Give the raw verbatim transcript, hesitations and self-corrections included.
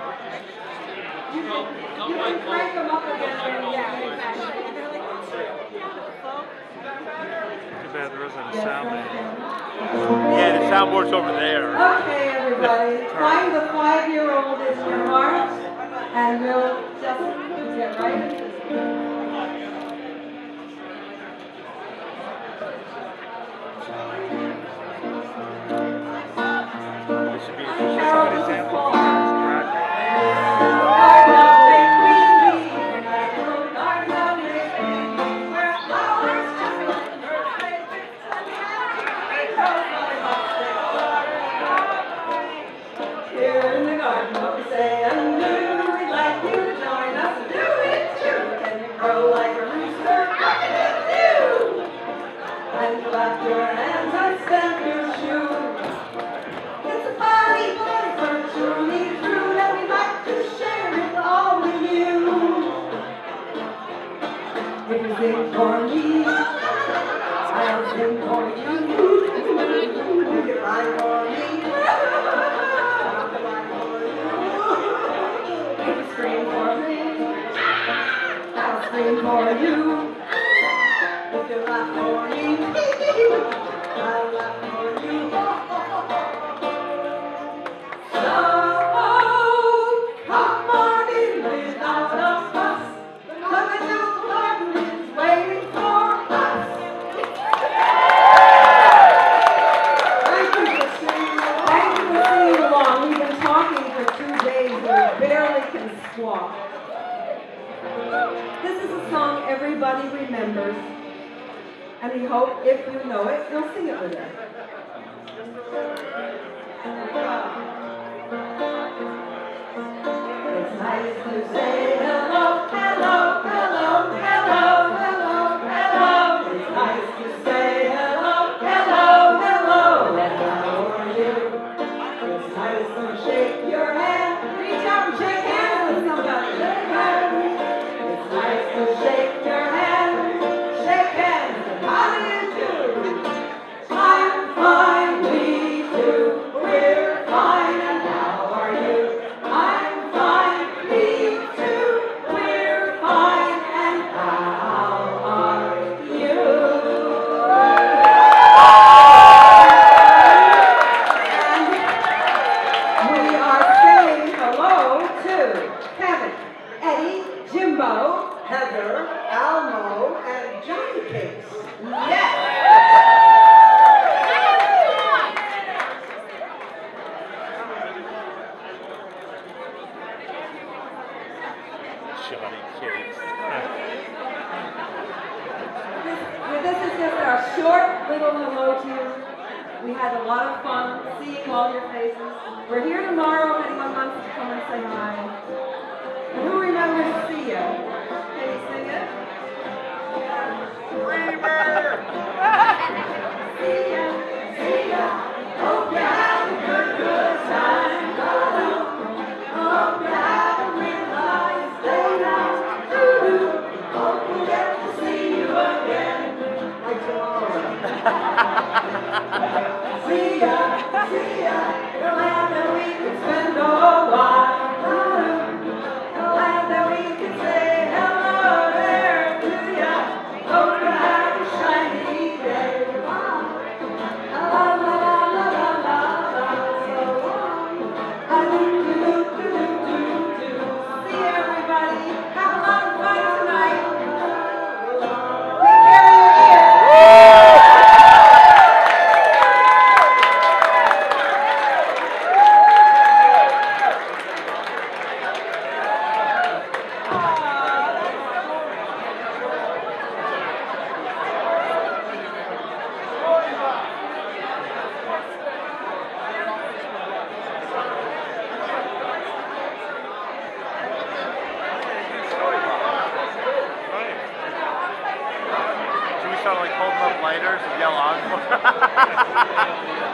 You can, you can crank them up again and yeah, Too bad there isn't a sound man. Yeah, the soundboard's over there. Okay, everybody. Find the five-year-old in your heart, and we'll just get right into this. This should be an example. Clap your hands and stamp your shoe. It's a funny place, but truly true that we like to share it all with you. If you sing for me, I'll sing for you. If you cry for me, I'll cry for you. If you scream for me, I'll scream for you. If you laugh for me, I'll laugh for you. So, come on in without a fuss. The Chuckle Garden is waiting for us. Thank you for singing along. Thank you for singing along. We've been talking for two days and we barely can squawk. This is a song everybody remembers. And we hope, if you know it, you'll sing it with us. It's nice to say hello, hello, hello, hello, hello, hello. It's nice to say hello, hello, hello, and how are you? It's nice to shake your hand. Reach out and shake hands with somebody. Shake hands. It's nice to shake your hand. Shake hands. How do you do? I'm fine, we too. We're fine, and how are you? I'm fine, me too. We're fine, and how are you? And we are saying hello to Kevin, Eddie, Jimbo, Heather, Almo, and Johnny Cakes. Yes! Johnny Cakes. This, this is just our short little hello to you. We had a lot of fun seeing all your faces. We're here tomorrow if anyone wants to come and say hi. And who remembers See Ya? Can you sing it? Dreamer! See ya, see ya. Hope you have a good, good time. Hope you haven't realized they now do. Hope we get to see you again. Like tomorrow. See ya, see ya. The land that we can spend a while. The land that we can say hello there to ya. Hope you have a shiny day. La la la la la la la. So long. I do do do do do do. See you, everybody. Have a lot of fun tonight. Take care of your ears. Should we start like holding up lighters and yell on?